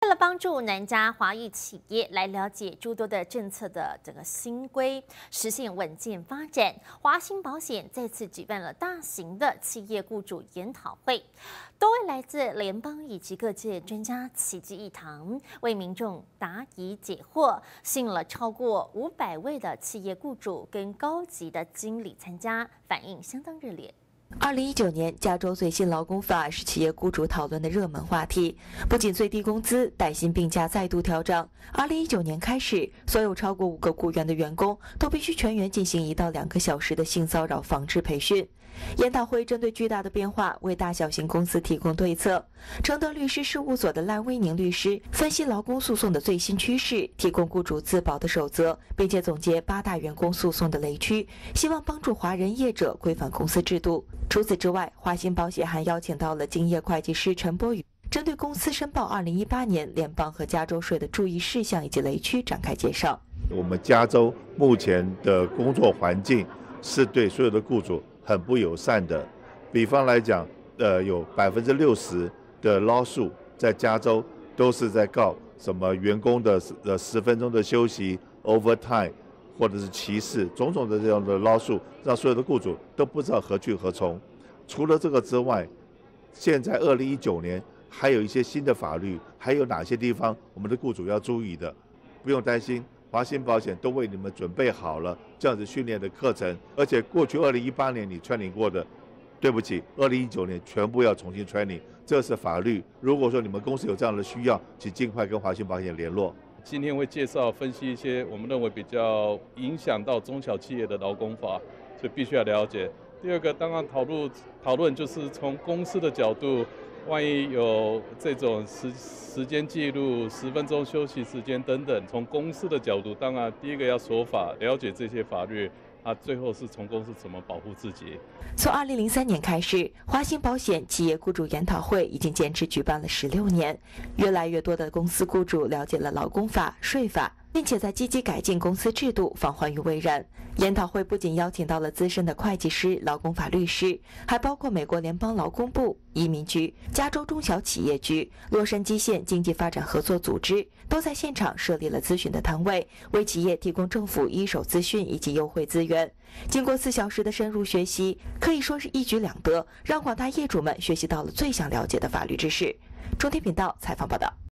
为了帮助南加华裔企业来了解诸多的政策的整个新规，实现稳健发展，华兴保险再次举办了大型的企业雇主研讨会，多位来自联邦以及各界专家齐聚一堂，为民众答疑解惑，吸引了超过500位的企业雇主跟高级的经理参加，反应相当热烈。 2019年，加州最新劳工法是企业雇主讨论的热门话题。不仅最低工资、带薪病假再度调整，2019年开始，所有超过5个雇员的员工都必须全员进行1到2个小时的性骚扰防治培训。研讨会针对巨大的变化，为大小型公司提供对策。承德律师事务所的赖威宁律师分析劳工诉讼的最新趋势，提供雇主自保的守则，并且总结8大员工诉讼的雷区，希望帮助华人业者规范公司制度。除此之外，华兴保险还邀请到了竞业会计师陈柏宇，针对公司申报2018年联邦和加州税的注意事项以及雷区展开介绍。 我们加州目前的工作环境是对所有的雇主很不友善的。比方来讲，有60%的lawsuit在加州都是在告什么员工的10分钟的休息 overtime， 或者是歧视，种种的这样的lawsuit，让所有的雇主都不知道何去何从。除了这个之外，现在2019年还有一些新的法律，还有哪些地方我们的雇主要注意的？不用担心。华兴保险都为你们准备好了这样子训练的课程，而且过去2018年你 training 过的，对不起，2019年全部要重新 training， 这是法律。如果说你们公司有这样的需要，请尽快跟华兴保险联络。 今天会介绍分析一些我们认为比较影响到中小企业的劳工法，所以必须要了解。第二个，当然讨论就是从公司的角度。万一有这种时间记录、10分钟休息时间等等，从公司的角度，当然第一个要守法，了解这些法律，最后是从公司怎么保护自己。 从2003年开始，华兴保险企业雇主研讨会已经坚持举办了16年，越来越多的公司雇主了解了劳工法、税法，并且在积极改进公司制度，防患于未然。研讨会不仅邀请到了资深的会计师、劳工法律师，还包括美国联邦劳工部、移民局、加州中小企业局、洛杉矶县经济发展合作组织，都在现场设立了咨询的摊位，为企业提供政府一手资讯以及优惠资源。经过4小时的深入学习，可以说是一举两得，让广大业主们学习到了最想了解的法律知识。中天频道采访报道。